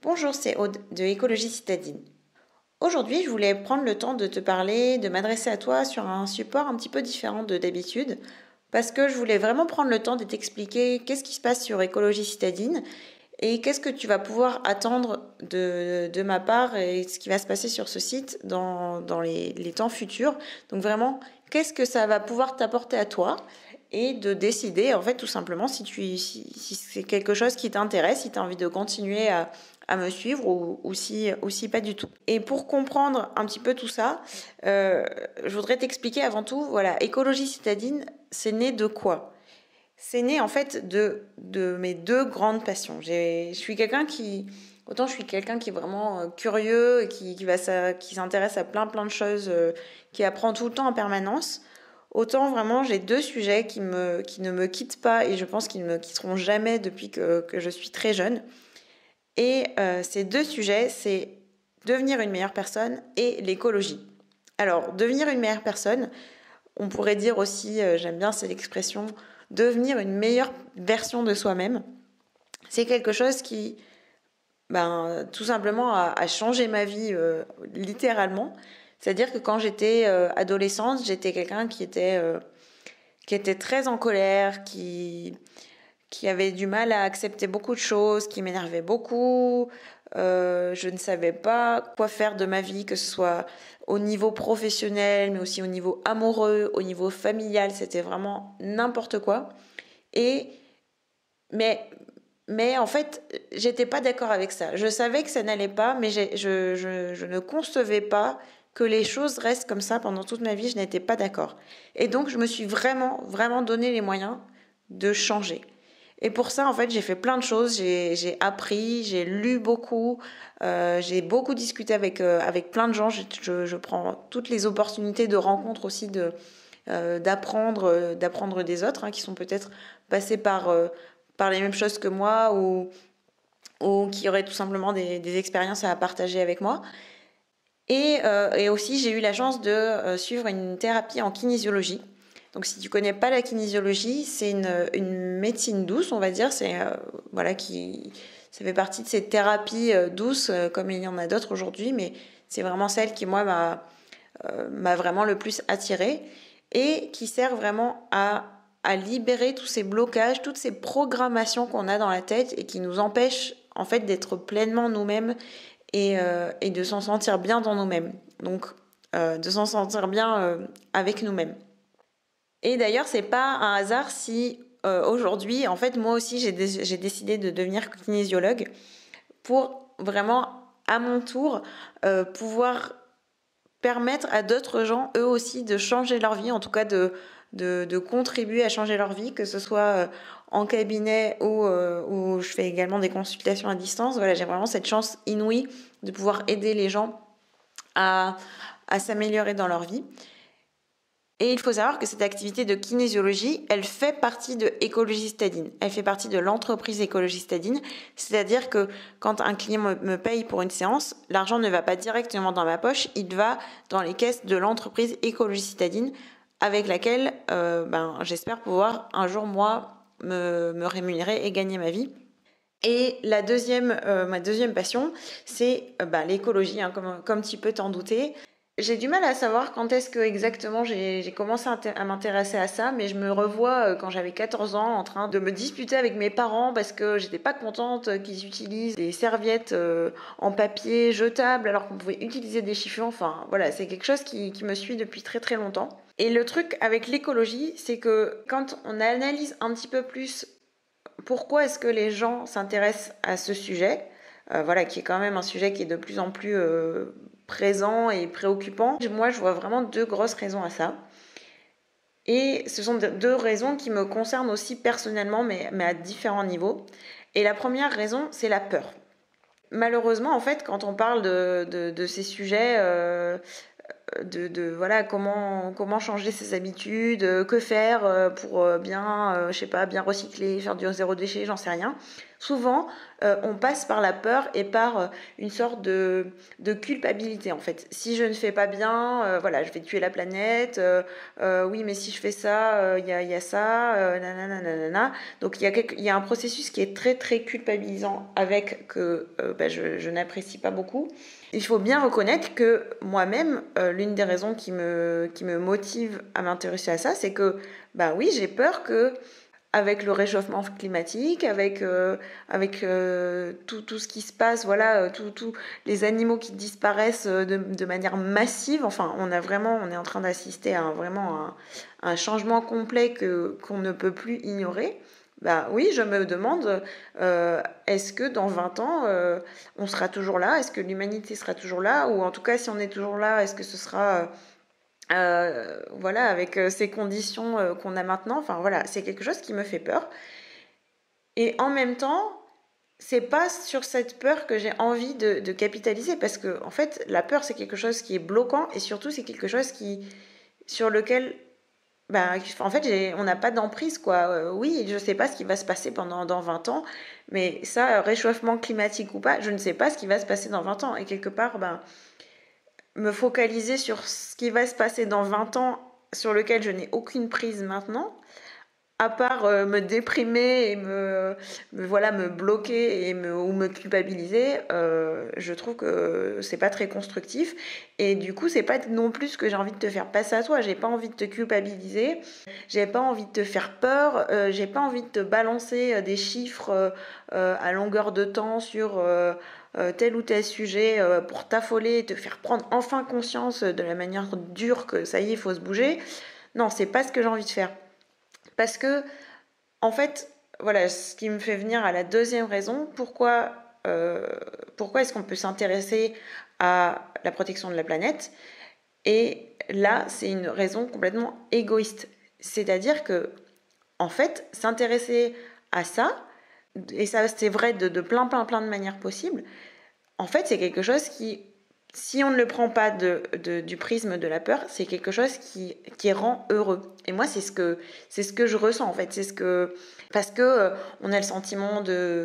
Bonjour, c'est Aude de Écologie Citadine. Aujourd'hui, je voulais prendre le temps de te parler, de m'adresser à toi sur un support un petit peu différent de d'habitude, parce que je voulais vraiment prendre le temps de t'expliquer qu'est-ce qui se passe sur Écologie Citadine et qu'est-ce que tu vas pouvoir attendre de ma part et ce qui va se passer sur ce site dans les temps futurs. Donc vraiment, qu'est-ce que ça va pouvoir t'apporter à toi et de décider en fait tout simplement si c'est quelque chose qui t'intéresse, si tu as envie de continuer à me suivre ou si pas du tout. Et pour comprendre un petit peu tout ça, je voudrais t'expliquer avant tout, voilà, Écologie Citadine, c'est né de quoi? C'est né en fait de mes deux grandes passions. Je suis quelqu'un qui, autant je suis quelqu'un qui est vraiment curieux, qui s'intéresse à plein de choses, qui apprend tout le temps en permanence. Autant vraiment j'ai deux sujets qui ne me quittent pas et je pense qu'ils ne me quitteront jamais depuis que je suis très jeune. Et ces deux sujets, c'est devenir une meilleure personne et l'écologie. Alors, devenir une meilleure personne, on pourrait dire aussi, j'aime bien cette expression, devenir une meilleure version de soi-même. C'est quelque chose qui, tout simplement, a changé ma vie littéralement. C'est-à-dire que quand j'étais adolescente, j'étais quelqu'un qui était très en colère, qui avait du mal à accepter beaucoup de choses, qui m'énervait beaucoup. Je ne savais pas quoi faire de ma vie, que ce soit au niveau professionnel, mais aussi au niveau amoureux, au niveau familial. C'était vraiment n'importe quoi. Et mais mais en fait, j'étais pas d'accord avec ça. Je savais que ça n'allait pas, mais je ne concevais pas que les choses restent comme ça pendant toute ma vie. Je n'étais pas d'accord. Et donc, je me suis vraiment donné les moyens de changer. Et pour ça, en fait, j'ai fait plein de choses. J'ai appris, j'ai lu beaucoup, j'ai beaucoup discuté avec plein de gens. Je prends toutes les opportunités de rencontre aussi d'apprendre des autres qui sont peut-être passés par les mêmes choses que moi ou qui auraient tout simplement des expériences à partager avec moi. Et aussi, j'ai eu la chance de suivre une thérapie en kinésiologie. Donc, si tu connais pas la kinésiologie, c'est une médecine douce, on va dire. Ça fait partie de ces thérapies douces, comme il y en a d'autres aujourd'hui, mais c'est vraiment celle qui, moi, m'a vraiment le plus attirée et qui sert vraiment à libérer tous ces blocages, toutes ces programmations qu'on a dans la tête et qui nous empêchent, en fait, d'être pleinement nous-mêmes et de s'en sentir bien dans nous-mêmes. Donc, de s'en sentir bien avec nous-mêmes. Et d'ailleurs, c'est pas un hasard si aujourd'hui, en fait, moi aussi, j'ai décidé de devenir kinésiologue pour vraiment, à mon tour, pouvoir permettre à d'autres gens, eux aussi, de changer leur vie, en tout cas de contribuer à changer leur vie, que ce soit en cabinet ou je fais également des consultations à distance. Voilà, j'ai vraiment cette chance inouïe de pouvoir aider les gens à s'améliorer dans leur vie. Et il faut savoir que cette activité de kinésiologie, elle fait partie de Écologie Citadine. Elle fait partie de l'entreprise Écologie Citadine. C'est-à-dire que quand un client me paye pour une séance, l'argent ne va pas directement dans ma poche, il va dans les caisses de l'entreprise Écologie Citadine avec laquelle j'espère pouvoir un jour, moi, me rémunérer et gagner ma vie. Et ma deuxième passion, c'est l'écologie, comme tu peux t'en douter. J'ai du mal à savoir quand est-ce que exactement j'ai commencé à m'intéresser à ça, mais je me revois quand j'avais 14 ans en train de me disputer avec mes parents parce que j'étais pas contente qu'ils utilisent des serviettes en papier jetable alors qu'on pouvait utiliser des chiffons. Enfin voilà, c'est quelque chose qui me suit depuis très longtemps. Et le truc avec l'écologie, c'est que quand on analyse un petit peu plus pourquoi est-ce que les gens s'intéressent à ce sujet, qui est quand même un sujet qui est de plus en plus présent et préoccupant. Moi, je vois vraiment deux grosses raisons à ça. Et ce sont deux raisons qui me concernent aussi personnellement, mais à différents niveaux. Et la première raison, c'est la peur. Malheureusement, en fait, quand on parle de ces sujets, comment changer ses habitudes, que faire pour bien recycler, faire du zéro déchet, j'en sais rien. Souvent, on passe par la peur et par une sorte de culpabilité en fait. Si je ne fais pas bien, voilà, je vais tuer la planète. Oui, mais si je fais ça, y a ça, nanana, nanana. Donc il y a un processus qui est très très culpabilisant avec que je n'apprécie pas beaucoup. Il faut bien reconnaître que moi-même, l'une des raisons qui me motive à m'intéresser à ça, c'est que oui, j'ai peur que avec le réchauffement climatique, avec tout ce qui se passe, voilà, tous les animaux qui disparaissent de manière massive. Enfin, on est en train d'assister à un changement complet qu'on ne peut plus ignorer. Oui, je me demande, est-ce que dans 20 ans, on sera toujours là? Est-ce que l'humanité sera toujours là? Ou en tout cas, si on est toujours là, est-ce que ce sera voilà, avec ces conditions qu'on a maintenant? Enfin voilà, c'est quelque chose qui me fait peur. Et en même temps, c'est pas sur cette peur que j'ai envie de capitaliser, parce que en fait, la peur, c'est quelque chose qui est bloquant, et surtout, c'est quelque chose sur lequel en fait, on n'a pas d'emprise, quoi. Oui, je sais pas ce qui va se passer dans 20 ans, mais ça, réchauffement climatique ou pas, je ne sais pas ce qui va se passer dans 20 ans. Et quelque part, me focaliser sur ce qui va se passer dans 20 ans, sur lequel je n'ai aucune prise maintenant, à part me déprimer et me bloquer ou me culpabiliser, je trouve que c'est pas très constructif. Et du coup, c'est pas non plus ce que j'ai envie de te faire passer à toi. J'ai pas envie de te culpabiliser, j'ai pas envie de te faire peur, j'ai pas envie de te balancer des chiffres à longueur de temps sur tel ou tel sujet pour t'affoler et te faire prendre enfin conscience de la manière dure que ça y est, il faut se bouger. Non, c'est pas ce que j'ai envie de faire. Parce que, en fait, voilà, ce qui me fait venir à la deuxième raison, pourquoi est-ce qu'on peut s'intéresser à la protection de la planète? Et là, c'est une raison complètement égoïste. C'est-à-dire que, en fait, s'intéresser à ça, et ça c'est vrai de plein de manières possibles, en fait, c'est quelque chose qui, si on ne le prend pas du prisme de la peur, c'est quelque chose qui rend heureux. Et moi, c'est ce que je ressens, en fait. Parce que on a le sentiment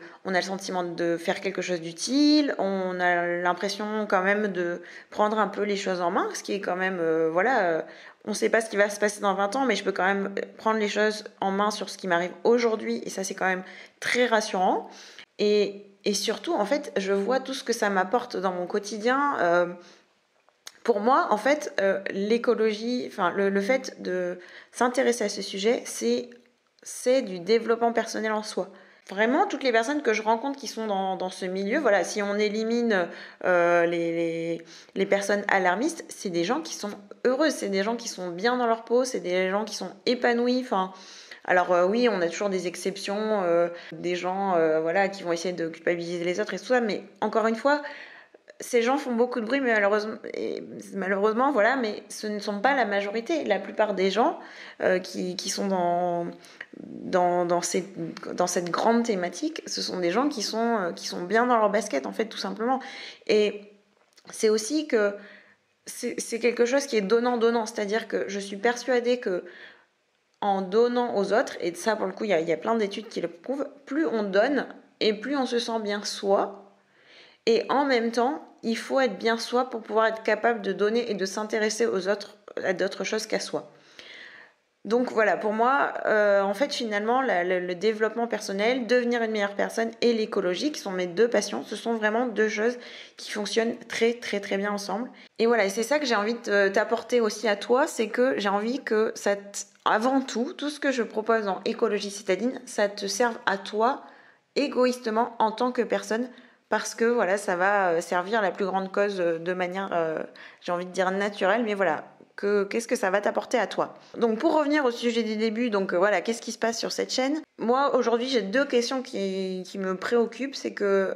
de faire quelque chose d'utile, on a l'impression quand même de prendre un peu les choses en main, ce qui est quand même, on ne sait pas ce qui va se passer dans 20 ans, mais je peux quand même prendre les choses en main sur ce qui m'arrive aujourd'hui, et ça, c'est quand même très rassurant. Et surtout, en fait, je vois tout ce que ça m'apporte dans mon quotidien. Pour moi, en fait, l'écologie, enfin, le fait de s'intéresser à ce sujet, c'est du développement personnel en soi. Vraiment, toutes les personnes que je rencontre qui sont dans ce milieu, voilà, si on élimine les personnes alarmistes, c'est des gens qui sont heureux, c'est des gens qui sont bien dans leur peau, c'est des gens qui sont épanouis. Enfin, alors oui, on a toujours des exceptions, des gens voilà, qui vont essayer de culpabiliser les autres et tout ça, mais encore une fois, ces gens font beaucoup de bruit, mais malheureusement, voilà, mais ce ne sont pas la majorité. La plupart des gens qui sont dans cette grande thématique, ce sont des gens qui sont bien dans leur basket, en fait, tout simplement. Et c'est aussi que c'est quelque chose qui est donnant-donnant, c'est-à-dire que je suis persuadée que en donnant aux autres, et ça pour le coup il y a plein d'études qui le prouvent, plus on donne et plus on se sent bien soi, et en même temps il faut être bien soi pour pouvoir être capable de donner et de s'intéresser aux autres, à d'autres choses qu'à soi. Donc voilà, pour moi, en fait finalement le développement personnel, devenir une meilleure personne et l'écologie, qui sont mes deux passions, ce sont vraiment deux choses qui fonctionnent très très très bien ensemble. Et voilà, et c'est ça que j'ai envie de t'apporter aussi à toi, c'est que j'ai envie que avant tout ce que je propose en écologie citadine, ça te serve à toi égoïstement en tant que personne, parce que voilà, ça va servir la plus grande cause de manière, j'ai envie de dire naturelle, mais voilà, qu'est-ce que ça va t'apporter à toi. Donc pour revenir au sujet du début, donc voilà, qu'est-ce qui se passe sur cette chaîne? Moi aujourd'hui j'ai deux questions qui me préoccupent, c'est que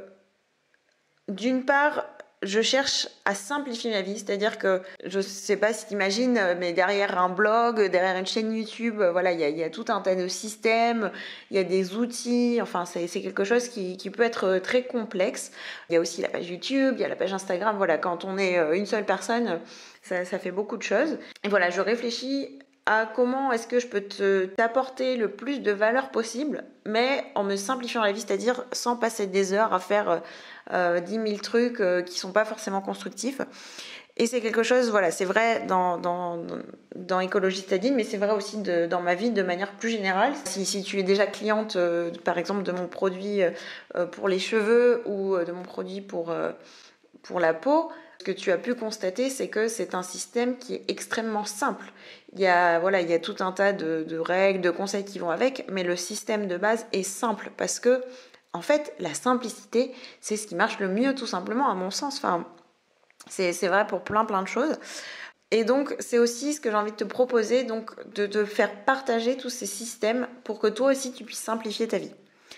d'une part, je cherche à simplifier ma vie, c'est-à-dire que je sais pas si t'imagines, mais derrière un blog, derrière une chaîne YouTube, voilà, il y a tout un tas de systèmes, il y a des outils, enfin c'est quelque chose qui peut être très complexe. Il y a aussi la page YouTube, il y a la page Instagram, voilà, quand on est une seule personne, ça fait beaucoup de choses. Et voilà, je réfléchis à comment est-ce que je peux t'apporter le plus de valeur possible, mais en me simplifiant la vie, c'est-à-dire sans passer des heures à faire 10 000 trucs qui sont pas forcément constructifs. Et c'est quelque chose, voilà, c'est vrai dans Écologie Citadine, mais c'est vrai aussi dans ma vie de manière plus générale. Si tu es déjà cliente, par exemple, de mon produit pour les cheveux ou de mon produit pour la peau, ce que tu as pu constater, c'est que c'est un système qui est extrêmement simple. Il y a tout un tas de règles, de conseils qui vont avec, mais le système de base est simple parce que, en fait, la simplicité, c'est ce qui marche le mieux, tout simplement, à mon sens. Enfin, c'est vrai pour plein de choses. Et donc, c'est aussi ce que j'ai envie de te proposer, donc de te faire partager tous ces systèmes pour que toi aussi, tu puisses simplifier ta vie.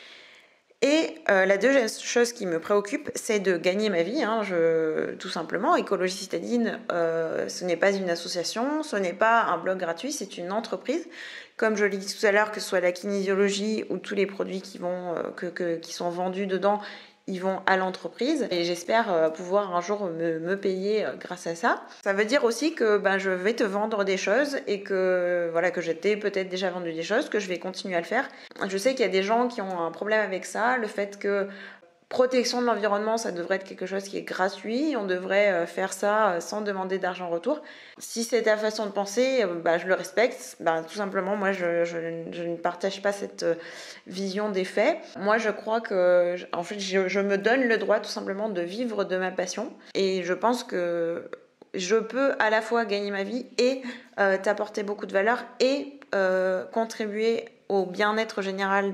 Et la deuxième chose qui me préoccupe, c'est de gagner ma vie, tout simplement. Écologie Citadine, ce n'est pas une association, ce n'est pas un blog gratuit, c'est une entreprise. Comme je l'ai dit tout à l'heure, que ce soit la kinésiologie ou tous les produits qui sont vendus dedans, ils vont à l'entreprise et j'espère pouvoir un jour me payer grâce à ça. Ça veut dire aussi que je vais te vendre des choses et que je t'ai peut-être déjà vendu des choses, que je vais continuer à le faire. Je sais qu'il y a des gens qui ont un problème avec ça, le fait que protection de l'environnement, ça devrait être quelque chose qui est gratuit, on devrait faire ça sans demander d'argent en retour. Si c'est ta façon de penser, je le respecte. Tout simplement, moi, je ne partage pas cette vision des faits. Moi, je crois que, en fait, je me donne le droit tout simplement de vivre de ma passion. Et je pense que je peux à la fois gagner ma vie et t'apporter beaucoup de valeur et contribuer au bien-être général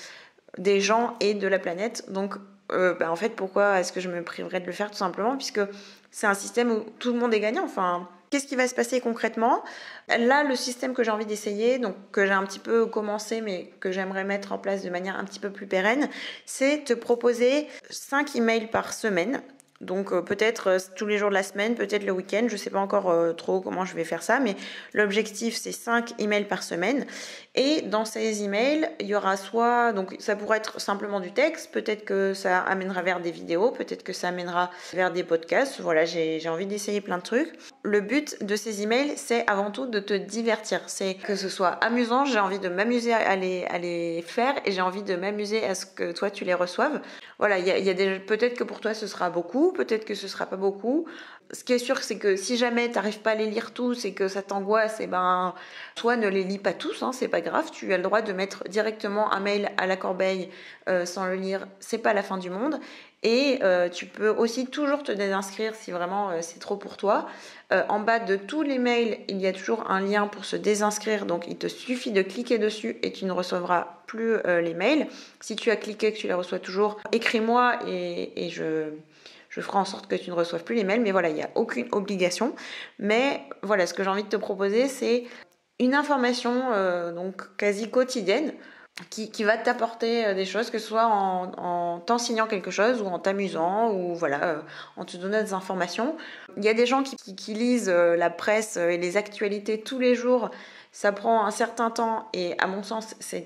des gens et de la planète. Donc, en fait, pourquoi est-ce que je me priverais de le faire? Tout simplement puisque c'est un système où tout le monde est gagnant. Enfin, qu'est-ce qui va se passer concrètement? Là, le système que j'ai envie d'essayer, donc que j'ai un petit peu commencé, mais que j'aimerais mettre en place de manière un petit peu plus pérenne, c'est te proposer 5 emails par semaine. Donc peut-être tous les jours de la semaine, peut-être le week-end, je ne sais pas encore trop comment je vais faire ça, mais l'objectif c'est 5 emails par semaine. Et dans ces emails, il y aura soit, donc ça pourrait être simplement du texte, peut-être que ça amènera vers des vidéos, peut-être que ça amènera vers des podcasts. Voilà, j'ai envie d'essayer plein de trucs. Le but de ces emails, c'est avant tout de te divertir. C'est que ce soit amusant, j'ai envie de m'amuser à les faire et j'ai envie de m'amuser à ce que toi tu les reçoives. Voilà, peut-être que pour toi ce sera beaucoup, peut-être que ce sera pas beaucoup. Ce qui est sûr, c'est que si jamais t'arrives pas à les lire tous et que ça t'angoisse, toi ne les lis pas tous, c'est pas grave. Tu as le droit de mettre directement un mail à la corbeille sans le lire, c'est pas la fin du monde. Et tu peux aussi toujours te désinscrire si vraiment c'est trop pour toi. En bas de tous les mails, il y a toujours un lien pour se désinscrire, donc il te suffit de cliquer dessus et tu ne recevras plus les mails. Si tu as cliqué, que tu les reçois toujours, écris-moi et je ferai en sorte que tu ne reçoives plus les mails. Mais voilà, il n'y a aucune obligation. Mais voilà, ce que j'ai envie de te proposer, c'est une information donc quasi quotidienne qui va t'apporter des choses, que ce soit en t'enseignant quelque chose ou en t'amusant ou en te donnant des informations. Il y a des gens qui lisent la presse et les actualités tous les jours. Ça prend un certain temps et à mon sens, c'est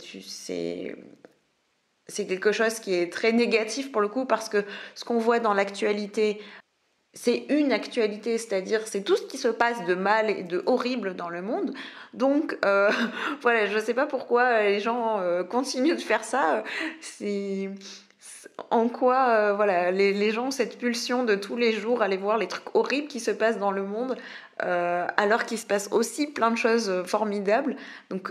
quelque chose qui est très négatif pour le coup parce que ce qu'on voit dans l'actualité, c'est une actualité, c'est-à-dire c'est tout ce qui se passe de mal et de horrible dans le monde. Donc voilà, je ne sais pas pourquoi les gens continuent de faire ça. En quoi les gens ont cette pulsion de tous les jours aller voir les trucs horribles qui se passent dans le monde alors qu'il se passe aussi plein de choses formidables. Donc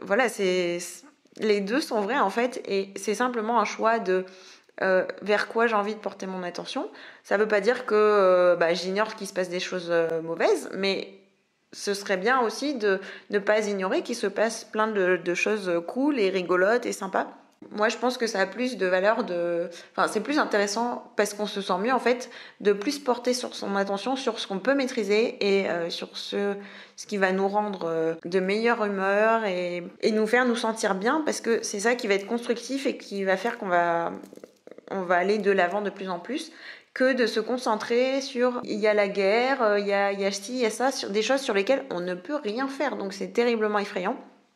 les deux sont vrais en fait et c'est simplement un choix de vers quoi j'ai envie de porter mon attention. Ça veut pas dire que j'ignore qu'il se passe des choses mauvaises, mais ce serait bien aussi de ne pas ignorer qu'il se passe plein de choses cool et rigolotes et sympas. Moi, je pense que ça a plus de valeur c'est plus intéressant parce qu'on se sent mieux, en fait, de plus porter sur son attention sur ce qu'on peut maîtriser et sur ce qui va nous rendre de meilleure humeur et nous faire nous sentir bien parce que c'est ça qui va être constructif et qui va faire qu'on va aller de l'avant de plus en plus que de se concentrer sur il y a la guerre, il y a ci, il y a ça, sur des choses sur lesquelles on ne peut rien faire. Donc c'est terriblement effrayant.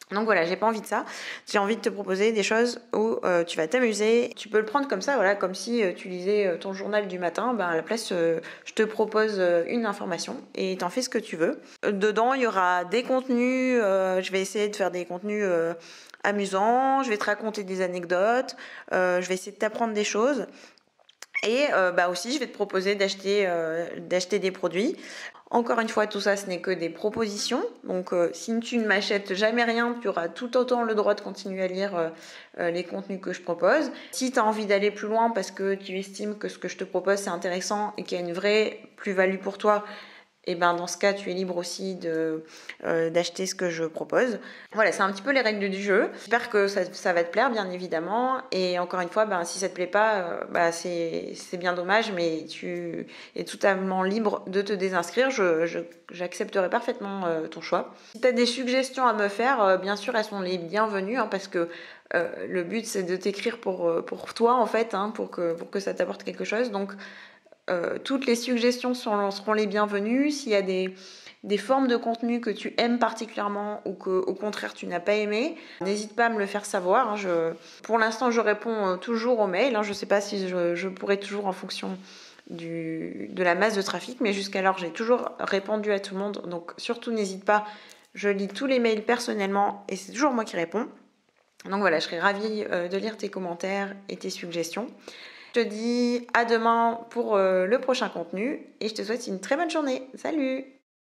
Donc voilà, j'ai pas envie de ça. J'ai envie de te proposer des choses où tu vas t'amuser. Tu peux le prendre comme ça, voilà, comme si tu lisais ton journal du matin. Ben, à la place, je te propose une information et t'en fais ce que tu veux. Dedans, il y aura des contenus. Je vais essayer de faire des contenus amusants. Je vais te raconter des anecdotes. Je vais essayer de t'apprendre des choses. Et bah aussi, je vais te proposer d'acheter des produits. Encore une fois, tout ça, ce n'est que des propositions. Donc, si tu ne m'achètes jamais rien, tu auras tout autant le droit de continuer à lire les contenus que je propose. Si tu as envie d'aller plus loin parce que tu estimes que ce que je te propose, c'est intéressant et qu'il y a une vraie plus-value pour toi, et ben dans ce cas, tu es libre aussi d'acheter ce que je propose. Voilà, c'est un petit peu les règles du jeu. J'espère que ça va te plaire, bien évidemment. Et encore une fois, ben, si ça te plaît pas, c'est bien dommage, mais tu es totalement libre de te désinscrire. J'accepterai parfaitement ton choix. Si tu as des suggestions à me faire, bien sûr, elles sont les bienvenues, hein, parce que le but, c'est de t'écrire pour toi, en fait, hein, pour que ça t'apporte quelque chose. Donc, toutes les suggestions seront les bienvenues. S'il y a des formes de contenu que tu aimes particulièrement ou que au contraire tu n'as pas aimé, n'hésite pas à me le faire savoir. Pour l'instant, je réponds toujours aux mails. Je ne sais pas si je pourrai toujours en fonction de la masse de trafic, mais jusqu'alors, j'ai toujours répondu à tout le monde. Donc surtout, n'hésite pas. Je lis tous les mails personnellement et c'est toujours moi qui réponds. Donc voilà, je serais ravie de lire tes commentaires et tes suggestions. Je te dis à demain pour le prochain contenu et je te souhaite une très bonne journée. Salut!